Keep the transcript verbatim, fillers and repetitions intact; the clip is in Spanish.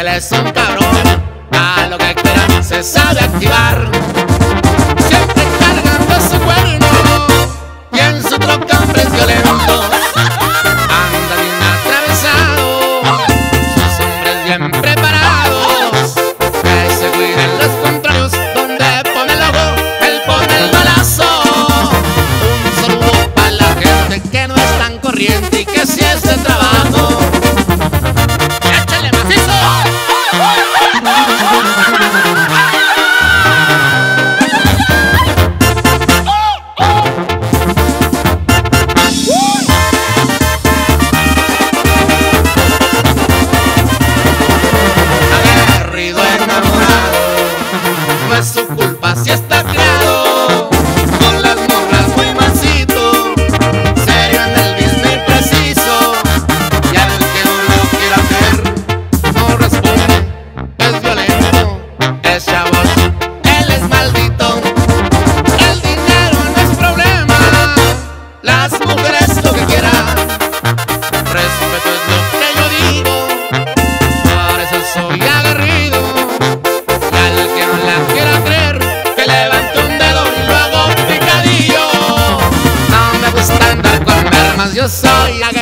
él es un cabrón, a lo que quiera se sabe activar. Siempre cargando su cuerno y en su troca hombre es violento. Anda bien atravesado, sus hombres bien preparados, que se cuiden los contrarios. Donde pone el ojo, él pone el balazo. Un saludo para la gente que no es tan corriente y que si es de trabajo. ¡Échale macizo! Aguerrido, enamorado, no es su culpa si está criado con las morras muy mansito, serio en el business preciso, y al que uno quiera ver no responde, es violento, es chavoso, él es maldito. El dinero no es problema, las mujeres lo que quieran, respeto es lo que yo digo, por eso soy aguerrido. Y al que no la quiera creer, que levante un dedo y lo hago picadillo. No me gusta andar con armas, yo soy aguerrido.